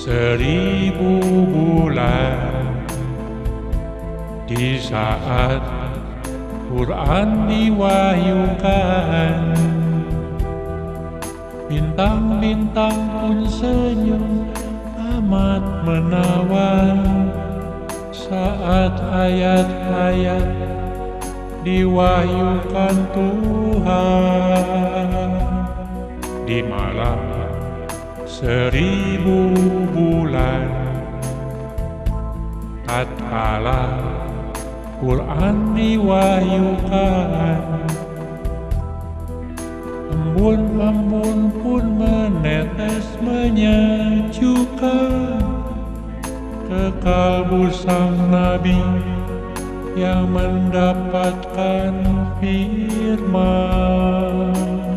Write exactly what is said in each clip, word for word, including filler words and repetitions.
Seribu bulan di saat Quran diwahyukan, bintang-bintang pun senyum amat menawan saat ayat-ayat diwahyukan Tuhan. Di malam seribu bulan tatkala Quran diwahyukan, embun-embun pun menetes menyejukkan ke kalbu sang Nabi yang mendapatkan firman.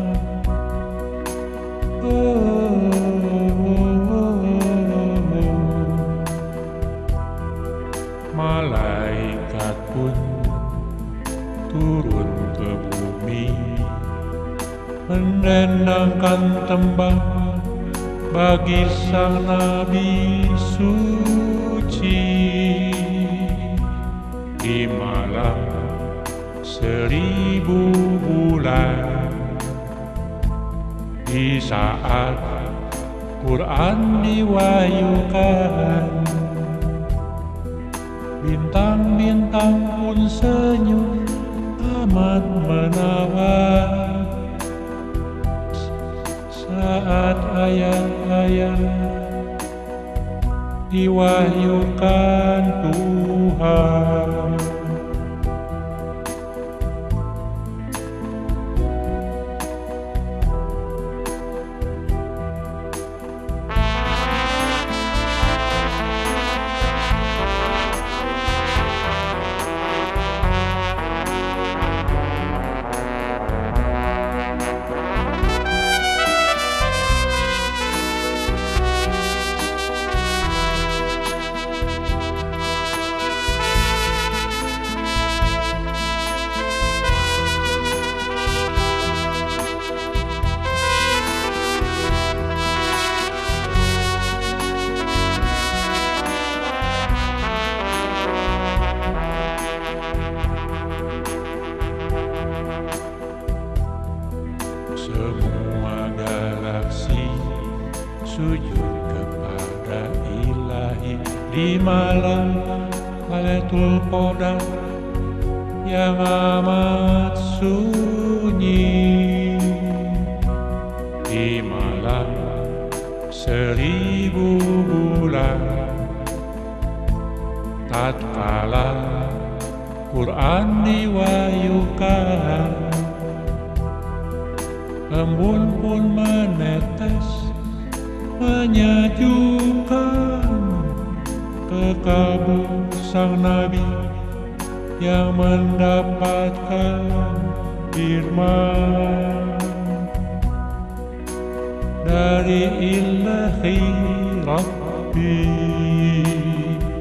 Oh, oh, oh, oh. Malaikat pun turun ke bumi mendendangkan tembang bagi sang Nabi suci. Di malam seribu bulan di saat Quran diwahyukan, bintang-bintang pun senyum amat menawan saat ayat-ayat diwahyukan Tuhan. Semua galaksi sujud kepada Ilahi di malam Lailatul Qadar yang amat sunyi. Di malam seribu bulan tatkala Quran diwahyukan, embun pun menetes menyejukkan ke kalbu sang Nabi yang mendapatkan firman dari Ilahi Rabbi.